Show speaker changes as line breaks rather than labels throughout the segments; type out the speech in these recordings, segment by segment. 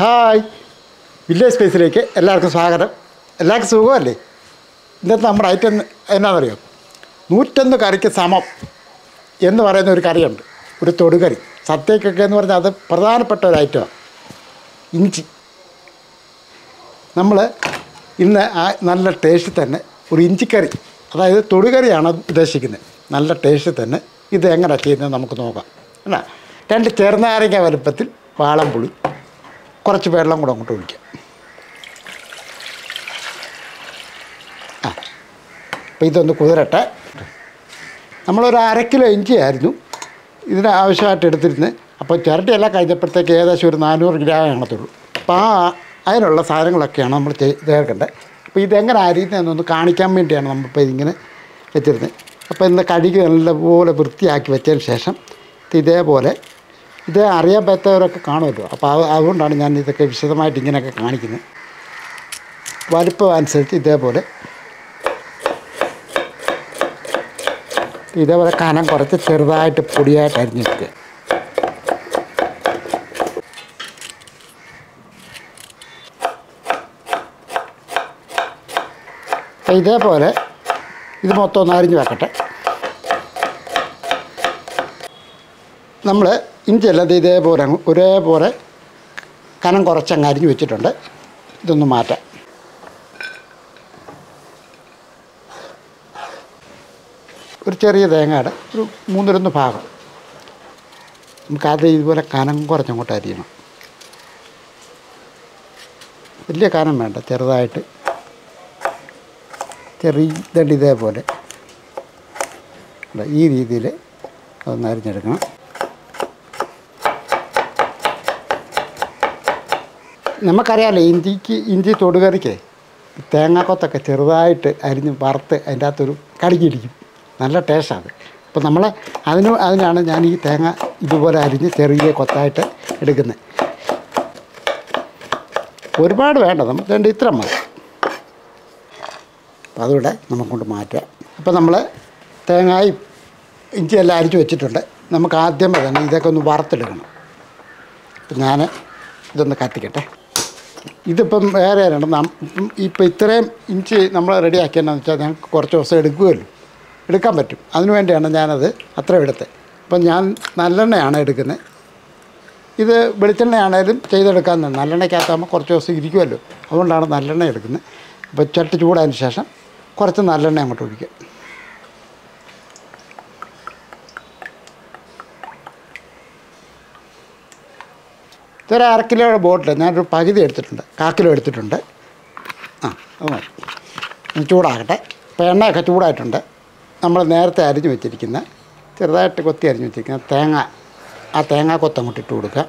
Hi, village സ്പേസിലേക്ക് എല്ലാവർക്കും സ്വാഗതം. എല്ലാവർക്കും സുഖമല്ലേ? ഇന്നത്തെ നമ്മുടെ ഐറ്റം എന്നാണെന്നറിയോ? 101 കറിക്ക് സമം എന്ന് പറയുന്ന ഒരു കറിയുണ്ട്, ഒരു തൊടുകറി. സദ്യക്കൊക്കെ എന്ന് പറഞ്ഞാൽ അത് പ്രധാനപ്പെട്ട ഒരു ഐറ്റമാണ്. ഇഞ്ചി നമ്മൾ ഇന്ന് നല്ല ടേസ്റ്റ് തന്നെ ഒരു ഇഞ്ചിക്കറി, അതായത് തൊടുകറിയാണ് ഉദ്ദേശിക്കുന്നത്. നല്ല ടേസ്റ്റ് തന്നെ ഇത് എങ്ങനെ ചെയ്യുന്നത് നമുക്ക് നോക്കാം. അല്ല, 2 ചെറുനാരങ്ങ വലുപ്പത്തിൽ വാളംപുളി, കുറച്ച് വെള്ളം കൂടെ അങ്ങോട്ട് ഒഴിക്കാം. അപ്പോൾ ഇതൊന്ന് കുതിരട്ടെ. നമ്മളൊരു 1/2 കിലോ ഇഞ്ചിയായിരുന്നു ഇതിന് ആവശ്യമായിട്ട് എടുത്തിരുന്നത്. അപ്പോൾ ചിരട്ടിയെല്ലാം കഴിഞ്ഞപ്പോഴത്തേക്ക് ഏകദേശം ഒരു 400 ഗ്രാം കാണത്തുള്ളൂ. അപ്പോൾ അതിനുള്ള സാധനങ്ങളൊക്കെയാണ് നമ്മൾ ചേർക്കേണ്ടത്. അപ്പോൾ ഇതെങ്ങനെ അരിയുന്നതെന്നൊന്ന് കാണിക്കാൻ വേണ്ടിയാണ് നമ്മളിപ്പോൾ ഇതിങ്ങനെ വെച്ചിരുന്നത്. അപ്പോൾ ഇന്ന് കഴുകി നല്ലപോലെ വൃത്തിയാക്കി വെച്ചതിന് ശേഷം ഇതേപോലെ, ഇത് അറിയാൻ പറ്റാത്തവരൊക്കെ കാണുമല്ലോ. അപ്പോൾ അതുകൊണ്ടാണ് ഞാൻ ഇതൊക്കെ വിശദമായിട്ട് ഇങ്ങനെയൊക്കെ കാണിക്കുന്നത്. വലിപ്പം അനുസരിച്ച് ഇതേപോലെ കനം കുറച്ച് ചെറുതായിട്ട് പൊടിയായിട്ട് അരിഞ്ഞെടുക്കുക. അപ്പോൾ ഇതേപോലെ ഇത് മൊത്തം ഒന്ന് അരിഞ്ഞ് വെക്കട്ടെ. നമ്മൾ ഇഞ്ചിയെല്ലാം ഇതേപോലെ ഒരേപോലെ കനം കുറച്ചങ്ങ് അരിഞ്ഞ് വെച്ചിട്ടുണ്ട്. ഇതൊന്ന് മാറ്റാം. ഒരു ചെറിയ തേങ്ങയുടെ ഒരു 3/4 ഭാഗം നമുക്കത് ഇതുപോലെ കനം കുറച്ചങ്ങോട്ട് അരിയണം. വലിയ കനം വേണ്ട, ചെറുതായിട്ട് ഇതേപോലെ ഈ രീതിയിൽ അതൊന്ന് അരിഞ്ഞെടുക്കണം. നമുക്കറിയാമല്ലോ, ഇഞ്ചി തൊടുകറിക്ക് തേങ്ങാക്കൊത്തൊക്കെ ചെറുതായിട്ട് അരിഞ്ഞ് വറുത്ത് അതിൻ്റെ അകത്തൊരു കടുകിടിക്കും, നല്ല ടേസ്റ്റാണ്. അപ്പോൾ നമ്മൾ അതിനാണ് ഞാൻ ഈ തേങ്ങ ഇതുപോലെ അരിഞ്ഞ് ചെറിയ കൊത്തായിട്ട് എടുക്കുന്നത്. ഒരുപാട് വേണ്ട, നമുക്ക് ഇത്ര മതി. അപ്പോൾ അതുകൂടെ നമുക്കൊണ്ട് മാറ്റാം. അപ്പോൾ നമ്മൾ തേങ്ങയും ഇഞ്ചിയെല്ലാം അരിഞ്ഞ് വെച്ചിട്ടുണ്ട്. നമുക്ക് ആദ്യം തന്നെ ഇതൊക്കെ ഒന്ന് വറുത്തെടുക്കണം. അപ്പം ഞാൻ ഇതൊന്ന് കത്തിക്കട്ടെ. ഇതിപ്പം വേറെ ഇപ്പം ഇത്രയും ഇഞ്ചി നമ്മൾ റെഡിയാക്കിയെന്നു വെച്ചാൽ ഞങ്ങൾക്ക് കുറച്ച് ദിവസം എടുക്കാൻ പറ്റും. അതിനു വേണ്ടിയാണ് ഞാനത് അത്രയും എടുത്തത്. അപ്പം ഞാൻ നല്ലെണ്ണയാണ് എടുക്കുന്നത്. ഇത് വെളിച്ചെണ്ണയാണേലും ചെയ്തെടുക്കാൻ, നല്ലെണ്ണയ്ക്കകത്താകുമ്പോൾ കുറച്ച് ദിവസം ഇരിക്കുമല്ലോ, അതുകൊണ്ടാണ് നല്ലെണ്ണ എടുക്കുന്നത്. അപ്പോൾ ചട്ടി ചൂടായതിന് ശേഷം കുറച്ച് നല്ലെണ്ണ അങ്ങോട്ട് ഒഴിക്കുക. ഇതൊരു 1/2 കിലോയുടെ ബോട്ടിൽ ഞാനൊരു പകുതി എടുത്തിട്ടുണ്ട്, 1/4 കിലോ എടുത്തിട്ടുണ്ട്. അത് മതി. ചൂടാകട്ടെ. ഇപ്പോൾ എണ്ണയൊക്കെ ചൂടായിട്ടുണ്ട്. നമ്മൾ നേരത്തെ അരിഞ്ഞ് വെച്ചിരിക്കുന്ന, ചെറുതായിട്ട് കൊത്തി അരിഞ്ഞ് വെച്ചിരിക്കുന്ന തേങ്ങ കൊത്തങ്ങോട്ട് ഇട്ട് കൊടുക്കുക.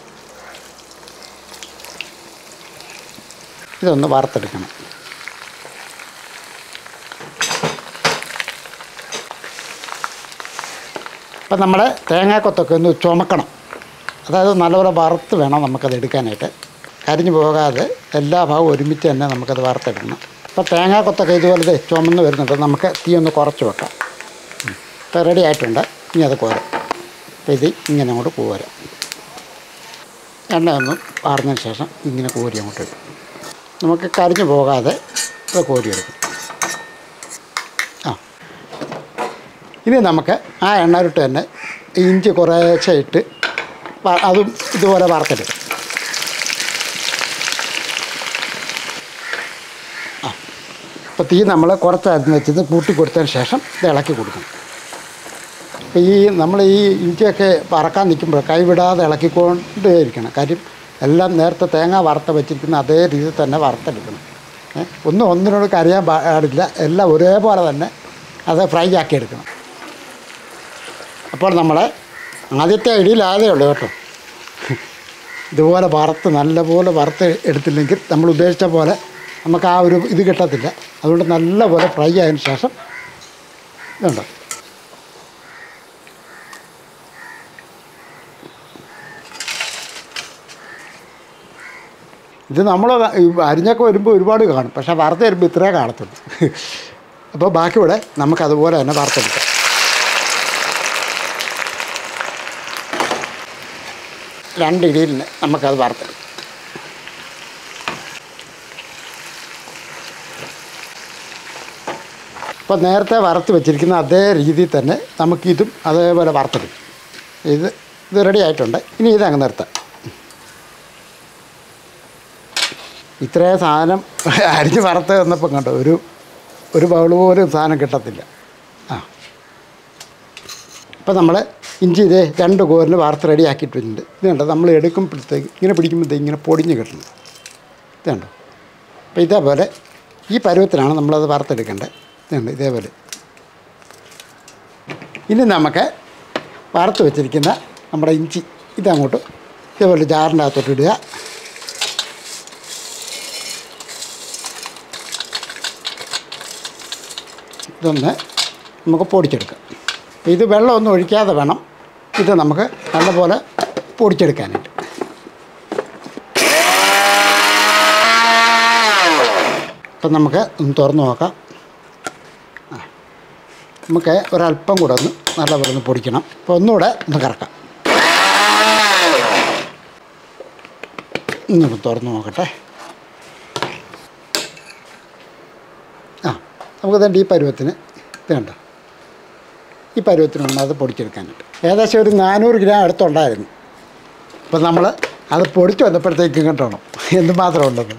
ഇതൊന്ന് വറുത്തെടുക്കണം. അപ്പം നമ്മുടെ തേങ്ങാക്കൊത്തൊക്കെ ഒന്ന് ചുമക്കണം. അതായത് നല്ലപോലെ വറുത്ത് വേണം നമുക്കത് എടുക്കാനായിട്ട്. കരിഞ്ഞു പോകാതെ എല്ലാ ഭാഗവും ഒരുമിച്ച് തന്നെ നമുക്കത് വറുത്തെടുക്കണം. അപ്പോൾ തേങ്ങാക്കൊത്തൊക്കെ ഇതുപോലെ ചുമന്ന് വരുന്നുണ്ട്. നമുക്ക് തീ ഒന്ന് കുറച്ച് വെക്കാം. ഇപ്പോൾ റെഡി ആയിട്ടുണ്ട്. ഇനി അത് കോരാം. അപ്പോൾ ഇത് ഇങ്ങനെ അങ്ങോട്ട് കോരാം. എണ്ണ ഒന്ന് പാർന്നതിന് ശേഷം ഇങ്ങനെ കോരി അങ്ങോട്ട് ഇടും. നമുക്ക് കരിഞ്ഞു പോകാതെ ഇത് കോരിയെടുക്കും. ഇനി നമുക്ക് ആ എണ്ണയിലിട്ട് തന്നെ ഇഞ്ചി കുറേശ്ശെ ഇട്ട് അതും ഇതുപോലെ വറുത്തെടുക്കും. അപ്പോൾ തീ നമ്മൾ കുറച്ചായിരുന്നു വെച്ചത് കൂട്ടി കൊടുത്തതിന് ശേഷം ഇത് ഇളക്കി കൊടുക്കണം. അപ്പോൾ നമ്മൾ ഈ ഇഞ്ചിയൊക്കെ വറക്കാൻ നിൽക്കുമ്പോൾ കൈവിടാതെ ഇളക്കിക്കൊണ്ടേയിരിക്കണം. കാര്യം എല്ലാം നേരത്തെ തേങ്ങ വറുത്ത് വെച്ചിരിക്കുന്ന അതേ രീതിയിൽ തന്നെ വറുത്തെടുക്കണം. ഒന്നിനോട് കരിയാൻ പാടില്ല. എല്ലാം ഒരേപോലെ തന്നെ അത് ഫ്രൈ ആക്കി എടുക്കണം. അപ്പോൾ നമ്മൾ ആദ്യത്തെ ഇടിയിലാതേ ഉള്ളൂ കേട്ടോ. ഇതുപോലെ നല്ലപോലെ വറുത്ത് എടുത്തില്ലെങ്കിൽ നമ്മൾ ഉദ്ദേശിച്ച പോലെ നമുക്ക് ആ ഒരു ഇത് കിട്ടത്തില്ല. അതുകൊണ്ട് നല്ലപോലെ ഫ്രൈ ആയതിന് ശേഷം ഇതുണ്ട്. ഇത് നമ്മൾ അരിഞ്ഞൊക്കെ വരുമ്പോൾ ഒരുപാട് കാണും, പക്ഷേ വറുത്ത് വരുമ്പോൾ ഇത്രേ കാണത്തുള്ളൂ. അപ്പോൾ ബാക്കി ഇവിടെ നമുക്കതുപോലെ തന്നെ വറുത്തെടുക്കാം. രണ്ട് ഇടിയിൽ നമുക്കത് വറുത്തെടുക്കാം. അപ്പോൾ നേരത്തെ വറുത്ത് വെച്ചിരിക്കുന്ന അതേ രീതിയിൽ തന്നെ നമുക്കിതും അതേപോലെ വറുത്തെടുക്കും. ഇത് റെഡി ആയിട്ടുണ്ട്. ഇനി ഇതങ്ങ് നിർത്താം. ഇത്രയും സാധനം അരിഞ്ഞ് വറുത്ത് വന്നപ്പം കണ്ടോ ഒരു ബൗൾ പോലും സാധനം കിട്ടത്തില്ല. അപ്പോൾ നമ്മൾ ഇഞ്ചി ഇതേ 2 കോരിന് വറുത്ത് റെഡി ആക്കിയിട്ടുണ്ട്. ഇത് കണ്ടോ, നമ്മൾ എടുക്കുമ്പോഴത്തേക്ക് ഇങ്ങനെ പിടിക്കുമ്പോഴത്തേക്ക് ഇങ്ങനെ പൊടിഞ്ഞ് കിട്ടുന്നത്. ഇത് കണ്ടോ. അപ്പോൾ ഇതേപോലെ ഈ പരുവത്തിലാണ് നമ്മളത് വറുത്തെടുക്കേണ്ടത്. ഇതുണ്ട് ഇതേപോലെ. ഇനി നമുക്ക് വറുത്ത് വെച്ചിരിക്കുന്ന നമ്മുടെ ഇഞ്ചി ഇതങ്ങോട്ട് ഇതേപോലെ ജാറിൻ്റെ അകത്തോട്ട് ഇടുക. ഇതൊന്ന് നമുക്ക് പൊടിച്ചെടുക്കാം. ഇത് വെള്ളമൊന്നും ഒഴിക്കാതെ വേണം ഇത് നമുക്ക് നല്ലപോലെ പൊടിച്ചെടുക്കാനായിട്ട്. അപ്പം നമുക്ക് ഒന്ന് തുറന്ന് നോക്കാം. നമുക്ക് ഒരല്പം കൂടെ ഒന്ന് നല്ലപോലെ ഒന്ന് പൊടിക്കണം. അപ്പോൾ ഒന്നുകൂടെ ഒന്ന് കറക്കാം. ഇങ്ങോട്ട് തുറന്ന് നോക്കട്ടെ. നമുക്കിതുണ്ട് ഈ പരുവത്തിന് ഇത് കണ്ടോ, ഈ പരുവത്തിനുണ്ട് അത് പൊടിച്ചെടുക്കാനായിട്ട്. ഏകദേശം ഒരു 400 ഗ്രാം അടുത്തുണ്ടായിരുന്നു. അപ്പം നമ്മൾ അത് പൊടിച്ച് വന്നപ്പോഴത്തേക്കും കണ്ടോണം എന്തുമാത്രം ഉണ്ടെന്ന്.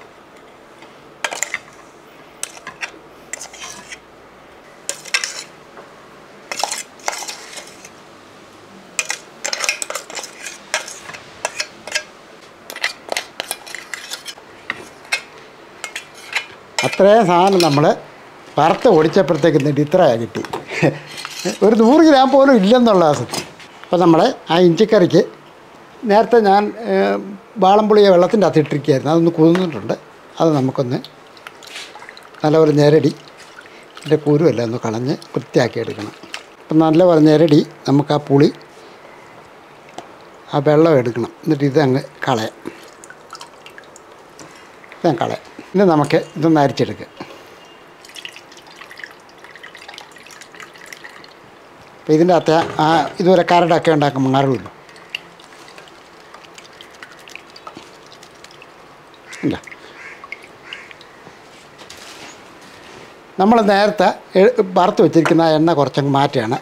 അത്രയും സാധനം നമ്മൾ വറുത്ത് പൊടിച്ചപ്പോഴത്തേക്ക് എന്നിട്ട് ഇത്രയാണ് കിട്ടി. ഒരു 100 ഗ്രാം പോലും ഇല്ലെന്നുള്ള സത്യം. അപ്പോൾ നമ്മൾ ആ ഇഞ്ചിക്കറിക്ക് നേരത്തെ ഞാൻ വാളംപുളിയെ വെള്ളത്തിൻ്റെ അകത്ത് ഇട്ടിരിക്കുകയായിരുന്നു. അതൊന്ന് കുതിർന്നിട്ടുണ്ട്. അത് നമുക്കൊന്ന് നല്ലപോലെ ഞെരടി ഇതിൻ്റെ കുരുവെല്ലാം ഒന്ന് കളഞ്ഞ് വൃത്തിയാക്കി എടുക്കണം. അപ്പം നല്ലപോലെ ഞെരടി നമുക്ക് ആ പുളി ആ വെള്ളം എടുക്കണം. എന്നിട്ട് ഇതങ്ങ് കളയാം. ഇതങ്ങ് കളയാം. ഇനി നമുക്ക് ഇതൊന്ന് അരിച്ചെടുക്കുക. അപ്പോൾ ഇതിൻ്റെ അകത്ത് ഇതുവരെ കരടൊക്കെ ഉണ്ടാക്കും മാറുമല്ലോ. ഇല്ല, നമ്മൾ നേരത്തെ വറുത്ത് വെച്ചിരിക്കുന്ന എണ്ണ കുറച്ചങ്ങ് മാറ്റുകയാണ്.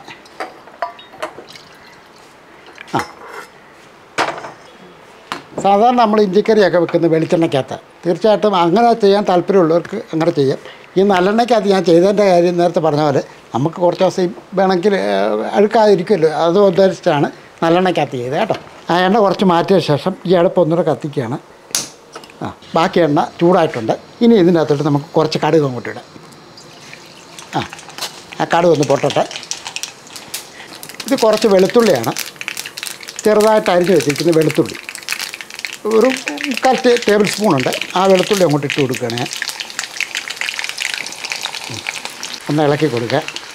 സാധാരണ നമ്മൾ ഇഞ്ചിക്കറിയൊക്കെ വെക്കുന്ന വെളിച്ചെണ്ണയ്ക്കകത്ത്. തീർച്ചയായിട്ടും അങ്ങനെ ചെയ്യാൻ താല്പര്യമുള്ളവർക്ക് അങ്ങനെ ചെയ്യാം. ഈ നല്ലെണ്ണയ്ക്കകത്ത് ഞാൻ ചെയ്തതിൻ്റെ കാര്യം നേരത്തെ പറഞ്ഞ പോലെ നമുക്ക് കുറച്ച് ദിവസം വേണമെങ്കിൽ അഴുക്കാതിരിക്കുമല്ലോ, അത് ഉദ്ദേശിച്ചാണ് നല്ലെണ്ണയ്ക്കകത്ത് ചെയ്തത് കേട്ടോ. ആ എണ്ണ കുറച്ച് മാറ്റിയ ശേഷം ഈ അടുപ്പ് ഒന്നുകൂടെ കത്തിക്കുകയാണ്. ബാക്കി എണ്ണ ചൂടായിട്ടുണ്ട്. ഇനി ഇതിൻ്റെ അകത്തോട്ട് നമുക്ക് കുറച്ച് കടുക് അങ്ങോട്ട് ഇടാം. ആ കടുക് ഒന്ന് പൊട്ടട്ടെ. ഇത് കുറച്ച് വെളുത്തുള്ളിയാണ്, ചെറുതായിട്ട് അരിഞ്ഞ് വെച്ചിരിക്കുന്ന വെളുത്തുള്ളി. ഒരു 1/4 ടേബിൾ സ്പൂണുണ്ട്. ആ വെളുത്തുള്ളി അങ്ങോട്ട് ഇട്ട് കൊടുക്കുകയാണ്. ഒന്ന് ഇളക്കി കൊടുക്കുക.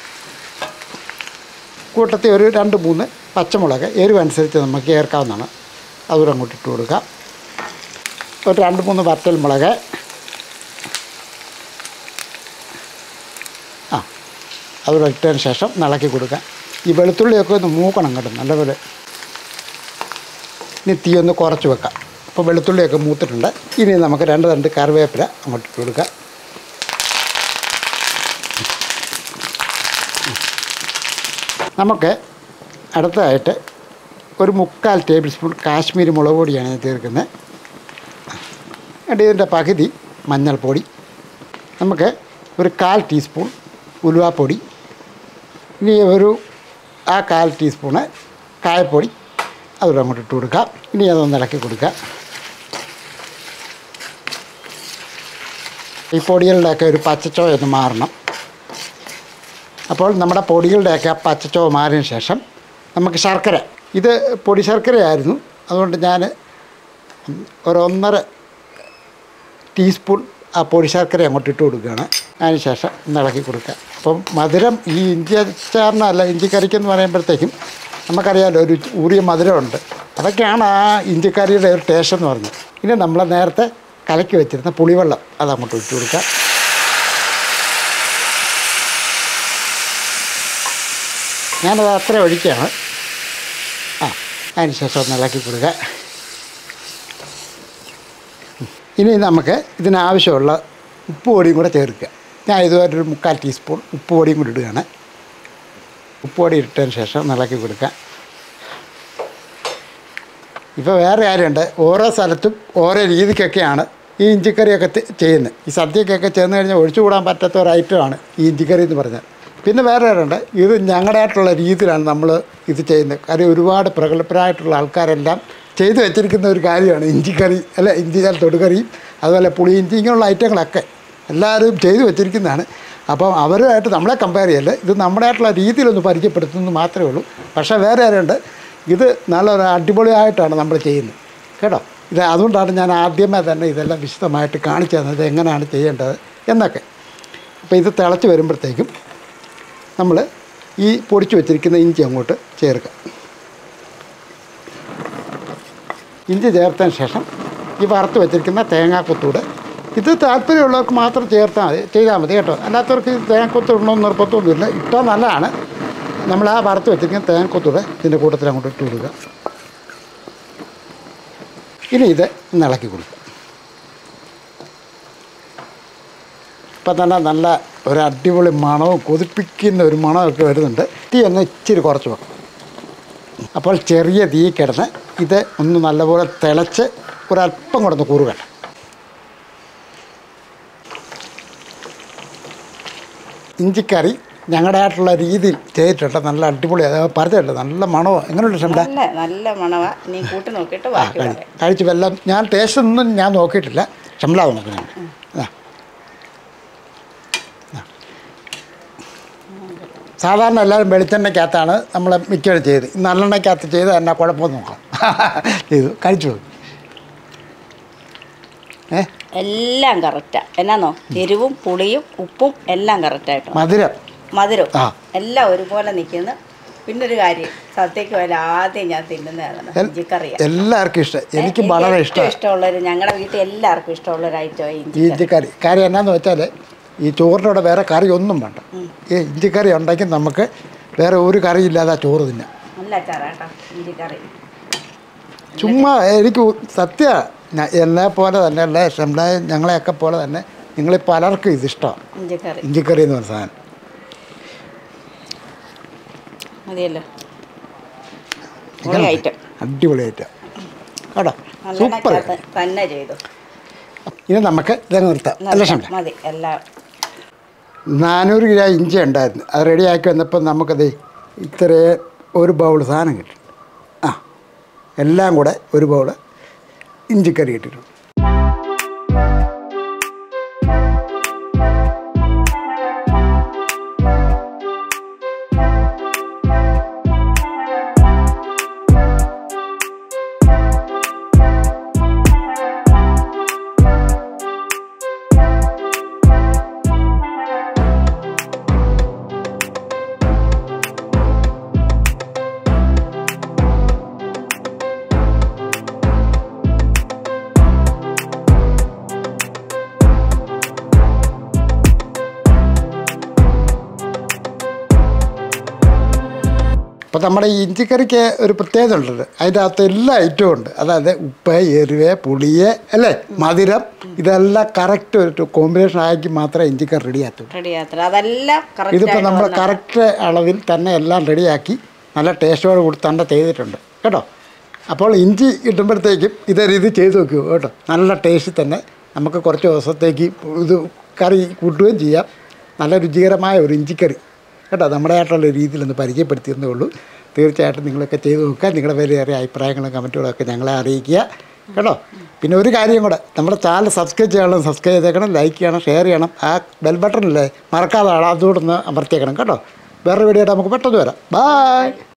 കൂട്ടത്തിൽ ഒരു 2-3 പച്ചമുളക് എരിവനുസരിച്ച് നമുക്ക് ചേർക്കാവുന്നതാണ്. അതുകൂടെ അങ്ങോട്ട് ഇട്ട് കൊടുക്കുക. ഒരു 2-3 വറ്റൽ മുളക്. അതുകൂടെ ഇട്ടതിന് ശേഷം ഇളക്കി കൊടുക്കുക. ഈ വെളുത്തുള്ളിയൊക്കെ ഒന്ന് മൂക്കണം കേട്ടോ നല്ലപോലെ. ഇനി തീ ഒന്ന് കുറച്ച് വെക്കാം. അപ്പോൾ വെളുത്തുള്ളിയൊക്കെ മൂത്തിട്ടുണ്ട്. ഇനി നമുക്ക് 2 തണ്ട് കറിവേപ്പില അങ്ങോട്ട് ഇട്ട് കൊടുക്കുക. നമുക്ക് അടുത്തതായിട്ട് ഒരു 3/4 ടേബിൾ സ്പൂൺ കാശ്മീരി മുളക് പൊടിയാണ് ഞാൻ ചേർക്കുന്നത്. എന്നിട്ട് ഇതിൻ്റെ പകുതി മഞ്ഞൾപ്പൊടി, നമുക്ക് ഒരു 1/4 ടീസ്പൂൺ ഉലുവാപ്പൊടി, ഇനി ഒരു 1/4 ടീസ്പൂണ് കായപ്പൊടി അതുകൂടെ അങ്ങോട്ട് ഇട്ട് കൊടുക്കുക. ഇനി അതൊന്ന് ഇളക്കി കൊടുക്കുക. ഈ പൊടികളുടെയൊക്കെ ഒരു പച്ചച്ചോയ ഒന്ന് മാറണം. അപ്പോൾ നമ്മുടെ പൊടികളുടെയൊക്കെ ആ പച്ചച്ചോയ മാറിയതിന് ശേഷം നമുക്ക് ശർക്കര, ഇത് പൊടി ശർക്കരയായിരുന്നു, അതുകൊണ്ട് ഞാൻ ഒരു 1.5 ടീസ്പൂൺ ആ പൊടി ശർക്കര അങ്ങോട്ട് ഇട്ട് കൊടുക്കുകയാണ്. അതിന് ശേഷം ഒന്ന് ഇളക്കി കൊടുക്കുക. അപ്പം മധുരം ഈ ഇഞ്ചി അച്ചാറിനല്ല, ഇഞ്ചിക്കറിക്കെന്ന് പറയുമ്പോഴത്തേക്കും നമുക്കറിയാമല്ലോ ഒരു ഊറിയ മധുരമുണ്ട്. അതൊക്കെയാണ് ആ ഇഞ്ചിക്കറിയുടെ ഒരു ടേസ്റ്റ് എന്ന് പറഞ്ഞത്. ഇനി നമ്മൾ നേരത്തെ കലക്കി വെച്ചിരുന്ന പുളിവെള്ളം അതങ്ങോട്ട് ഒഴിച്ചു കൊടുക്കുക. ഞാനത് അത്ര ഒഴിക്കുകയാണ്. അതിന് ശേഷം ഒന്ന് ഇളക്കി കൊടുക്കുക. ഇനി നമുക്ക് ഇതിനാവശ്യമുള്ള ഉപ്പ് പൊടിയും കൂടെ ചേർക്കുക. ഞാൻ ഇതുവരെ ഒരു 3/4 ടീസ്പൂൺ ഉപ്പ് പൊടിയും കൂടി ഇടുകയാണ്. ഉപ്പ് പൊടി ഇട്ടതിന് ശേഷം ഇളക്കി കൊടുക്കുക. ഇപ്പോൾ വേറെ കാര്യമുണ്ട്, ഓരോ സ്ഥലത്തും ഓരോ രീതിക്കൊക്കെയാണ് ഈ ഇഞ്ചിക്കറിയൊക്കെ ചെയ്യുന്നത്. ഈ സദ്യക്കൊക്കെ ചെന്ന് കഴിഞ്ഞാൽ ഒഴിച്ചുകൂടാൻ പറ്റാത്ത ഒരു ഐറ്റമാണ് ഈ ഇഞ്ചിക്കറി എന്ന് പറഞ്ഞാൽ. പിന്നെ വേറെ കാര്യമുണ്ട്, ഇത് ഞങ്ങളുടേതായിട്ടുള്ള രീതിയിലാണ് നമ്മൾ ഇത് ചെയ്യുന്നത്. കാര്യം ഒരുപാട് പ്രഗത്ഭരായിട്ടുള്ള ആൾക്കാരെല്ലാം ചെയ്തു വെച്ചിരിക്കുന്ന ഒരു കാര്യമാണ് ഇഞ്ചിക്കറി, അല്ല ഇഞ്ചിച്ചാൽ തൊടുകറിയും അതുപോലെ പുളിയിഞ്ചി ഇങ്ങനെയുള്ള ഐറ്റങ്ങളൊക്കെ എല്ലാവരും ചെയ്തു വെച്ചിരിക്കുന്നതാണ്. അപ്പം അവരുമായിട്ട് നമ്മളെ കമ്പയർ ചെയ്യല്ല, ഇത് നമ്മുടേതായിട്ടുള്ള രീതിയിലൊന്ന് പരിചയപ്പെടുത്തുന്നത് മാത്രമേ ഉള്ളൂ. പക്ഷേ വേറെ കാര്യമുണ്ട്, ഇത് നല്ലൊരു അടിപൊളിയായിട്ടാണ് നമ്മൾ ചെയ്യുന്നത് കേട്ടോ. ഇത് അതുകൊണ്ടാണ് ഞാൻ ആദ്യമേ തന്നെ ഇതെല്ലാം വിശദമായിട്ട് കാണിച്ചു തന്നത് എങ്ങനെയാണ് ചെയ്യേണ്ടത് എന്നൊക്കെ. അപ്പോൾ ഇത് തിളച്ച് വരുമ്പോഴത്തേക്കും നമ്മൾ ഈ പൊടിച്ച് വെച്ചിരിക്കുന്ന ഇഞ്ചി അങ്ങോട്ട് ചേർക്കുക. ഇഞ്ചി ചേർത്തതിന് ശേഷം ഈ വറുത്ത് വെച്ചിരിക്കുന്ന തേങ്ങാക്കൊത്തൂടെ, ഇത് താല്പര്യമുള്ളവർക്ക് മാത്രം ചെയ്താൽ മതി കേട്ടോ. അല്ലാത്തവർക്ക് ഈ തേങ്ങാക്കൊത്ത് ഇടണമെന്ന് നിർബന്ധമൊന്നുമില്ല, ഇട്ടാൽ നല്ലതാണ്. നമ്മൾ ആ വറുത്ത് വെച്ചിരിക്കുന്ന തേങ്ങാക്കൊത്തൂടെ ഇതിൻ്റെ കൂട്ടത്തിൽ അങ്ങോട്ട് ഇട്ട് കൊടുക്കുക. ഇനി ഇത് ഒന്ന് ഇളക്കി കൊടുക്കുക. ഇപ്പം തന്നെ നല്ല ഒരു അടിപൊളി മണവും കൊതിപ്പിക്കുന്ന ഒരു മണമൊക്കെ വരുന്നുണ്ട്. തീ ഒന്ന് ഇച്ചിരി കുറച്ച് വെക്കണം. അപ്പോൾ ചെറിയ തീ കിടന്ന് ഇത് ഒന്ന് നല്ലപോലെ തിളച്ച് ഒരല്പം കൂടെ ഒന്ന് കുറുകട്ടെ. ഇഞ്ചിക്കറി ഞങ്ങളുടേതായിട്ടുള്ള രീതിയിൽ ചെയ്തിട്ടുണ്ട്. നല്ല അടിപൊളി, അത് പറഞ്ഞിട്ടുണ്ട്, നല്ല മണമോ. എങ്ങനെയുണ്ട് ഷംല?
നല്ല മണവാ. നീ കൂട്ടി നോക്കിയിട്ട്
കഴിച്ച് വെല്ലം. ഞാൻ ടേസ്റ്റ് ഒന്നും ഞാൻ നോക്കിയിട്ടില്ല, ഷംല നോക്കുന്നുണ്ട്. സാധാരണ എല്ലാവരും വെളിച്ചെണ്ണയ്ക്കകത്താണ് നമ്മൾ മിക്കവരും ചെയ്ത്. നല്ലെണ്ണയ്ക്കകത്ത് ചെയ്ത് എന്നാ കുഴപ്പമൊന്നും നോക്കാം. ചെയ്തു കഴിച്ചു നോക്കി.
എല്ലാം കറക്റ്റാണ്. എന്നാന്നോ, എരിവും പുളിയും ഉപ്പും എല്ലാം കറക്റ്റായിട്ട്, മധുരം എല്ലാം ഒരുപോലെ നിൽക്കുന്നു. പിന്നൊരു കാര്യം, സദ്യക്ക് പോലെ ആദ്യം ഞാൻ തിന്നുന്നതാണ് ഇഞ്ചിക്കറിയാണ്.
എല്ലാവർക്കും ഇഷ്ടം, എനിക്ക് വളരെ
ഇഷ്ടമുള്ളൊരു, ഞങ്ങളുടെ വീട്ടിൽ എല്ലാവർക്കും ഇഷ്ടമുള്ളൊരു ഐറ്റം
ഇഞ്ചിക്കറി. കാര്യം എന്നാന്ന് വെച്ചാൽ ഈ ചോറിനോട് വേറെ കറി ഒന്നും വേണ്ട. ഈ ഇഞ്ചിക്കറി ഉണ്ടെങ്കിൽ നമുക്ക് വേറെ ഒരു കറി ഇല്ലാതെ ആ ചോറ് തിന്നാം.
ഇഞ്ചിക്കറി
ചുമ്മാ എനിക്ക് സത്യ എന്നെ പോലെ തന്നെ അല്ല, ഷംല ഞങ്ങളെയൊക്കെ പോലെ തന്നെ നിങ്ങളിൽ പലർക്കും ഇതിഷ്ടമാണ് ഇഞ്ചിക്കറി എന്ന് പറഞ്ഞ സാധനം. അടിപൊളി ഐറ്റം കേട്ടോ, സൂപ്പർ
തന്നെ ചെയ്തു.
ഇനി നമുക്ക് ഇത് നിർത്താം അല്ല ഷംല? 400 കിലോ ഇഞ്ചി ഉണ്ടായിരുന്നു, അത് റെഡിയാക്കി വന്നപ്പോൾ നമുക്കത് ഇത്രയും ഒരു ബൗൾ സാധനം കിട്ടും. എല്ലാം കൂടെ ഒരു ബൗൾ ഇഞ്ചിക്കറി കിട്ടിയിട്ടുണ്ട്. അപ്പോൾ നമ്മുടെ ഈ ഇഞ്ചിക്കറിക്ക് ഒരു പ്രത്യേകത ഉണ്ട്, അതിൻ്റെ അകത്ത് എല്ലാ ഐറ്റവും ഉണ്ട്. അതായത് ഉപ്പ്, എരിവ്, പുളിയെ, അല്ലേ, മധുരം, ഇതെല്ലാം കറക്റ്റ് ഒരു കോമ്പിനേഷൻ ആക്കി മാത്രമേ ഇഞ്ചിക്കറി റെഡിയാകത്തുള്ളൂ. ഇതിപ്പോൾ നമ്മൾ കറക്റ്റ് അളവിൽ തന്നെ എല്ലാം റെഡിയാക്കി നല്ല ടേസ്റ്റോട് കൂടി തന്നെ ചെയ്തിട്ടുണ്ട് കേട്ടോ. അപ്പോൾ ഇഞ്ചി ഇടുമ്പോഴത്തേക്കും ഇതേ രീതി ചെയ്ത് നോക്കൂ കേട്ടോ. നല്ല ടേസ്റ്റ് തന്നെ, നമുക്ക് കുറച്ച് ദിവസത്തേക്ക് ഇത് കറി കൂട്ടുകയും ചെയ്യാം. നല്ല രുചികരമായ ഒരു ഇഞ്ചിക്കറി കേട്ടോ. നമ്മുടേതായിട്ടുള്ള രീതിയിലൊന്ന് പരിചയപ്പെടുത്തിയെന്നേ ഉള്ളൂ. തീർച്ചയായിട്ടും നിങ്ങളൊക്കെ ചെയ്ത് നോക്കുക. നിങ്ങളുടെ വിലയേറിയ അഭിപ്രായങ്ങളും കമൻറ്റുകളൊക്കെ ഞങ്ങളെ അറിയിക്കുക കേട്ടോ. പിന്നെ ഒരു കാര്യം കൂടെ, നമ്മുടെ ചാനൽ സബ്സ്ക്രൈബ് ചെയ്തേക്കണം, ലൈക്ക് ചെയ്യണം, ഷെയർ ചെയ്യണം. ആ ബെൽ ബട്ടണില്ലേ മറക്കാതെ അതുകൂടെ ഒന്ന് അമർത്തിയേക്കണം കേട്ടോ. വേറൊരു വീഡിയോ ആയിട്ട് നമുക്ക് പെട്ടെന്ന് വരാം. ബൈ.